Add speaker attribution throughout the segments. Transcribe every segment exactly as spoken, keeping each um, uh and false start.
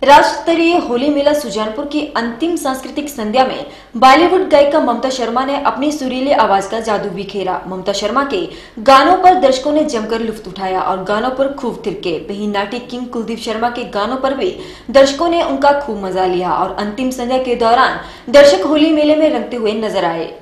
Speaker 1: राज्य स्तरीय होली मेला सुजानपुर की अंतिम सांस्कृतिक संध्या में बॉलीवुड गायिका ममता शर्मा ने अपनी सुरीली आवाज का जादू बिखेरा। ममता शर्मा के गानों पर दर्शकों ने जमकर लुत्फ उठाया और गानों पर खूब थिरके। वहीं नाटी किंग कुलदीप शर्मा के गानों पर भी दर्शकों ने उनका खूब मजा लिया और अंतिम संध्या के दौरान दर्शक होली मेले में रंगते हुए नजर आए।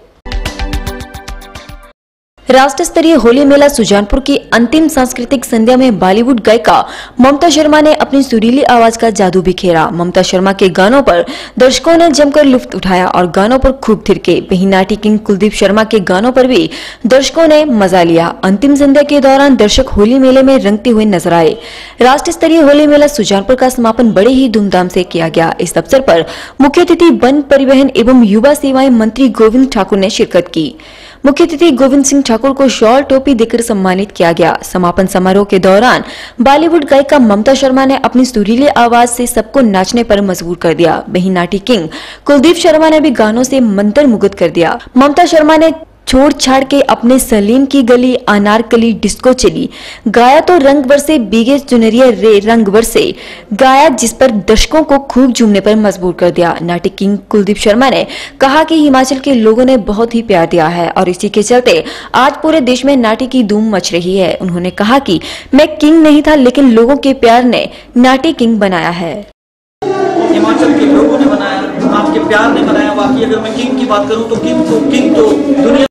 Speaker 1: राष्ट्र स्तरीय होली मेला सुजानपुर की अंतिम सांस्कृतिक संध्या में बॉलीवुड गायिका ममता शर्मा ने अपनी सुरीली आवाज का जादू बिखेरा। ममता शर्मा के गानों पर दर्शकों ने जमकर लुत्फ उठाया और गानों पर खूब थिरके। वहीं नाटी किंग कुलदीप शर्मा के गानों पर भी दर्शकों ने मजा लिया। अंतिम संध्या के दौरान दर्शक होली मेले में रंगते हुए नजर आए। राष्ट्र स्तरीय होली मेला सुजानपुर का समापन बड़े ही धूमधाम से किया गया। इस अवसर पर मुख्य अतिथि वन परिवहन एवं युवा सेवाएं मंत्री गोविंद ठाकुर ने शिरकत की। मुख्य अतिथि गोविंद सिंह ठाकुर को शॉल टोपी देकर सम्मानित किया गया। समापन समारोह के दौरान बॉलीवुड गायिका ममता शर्मा ने अपनी सुरीली आवाज से सबको नाचने पर मजबूर कर दिया। वहीं नाटी किंग कुलदीप शर्मा ने भी गानों से मंत्रमुग्ध कर दिया। ममता शर्मा ने छोड़ छाड़ के अपने सलीम की गली अनारकली डिस्को चली गाया तो रंग बरसे बीगे चुनरिया रे रंग बरसे गाया, जिस पर दर्शकों को खूब झूमने पर मजबूर कर दिया। नाटी किंग कुलदीप शर्मा ने कहा कि हिमाचल के लोगों ने बहुत ही प्यार दिया है और इसी के चलते आज पूरे देश में नाटी की धूम मच रही है। उन्होंने कहा कि मैं किंग नहीं था, लेकिन लोगों के प्यार ने नाटी किंग बनाया है।
Speaker 2: हिमाचल के लोगों ने बनाया, आपके प्यार ने बनाया। बाकी अगर मैं किंग की बात करूं तो किंग तो किंग तो दुनिया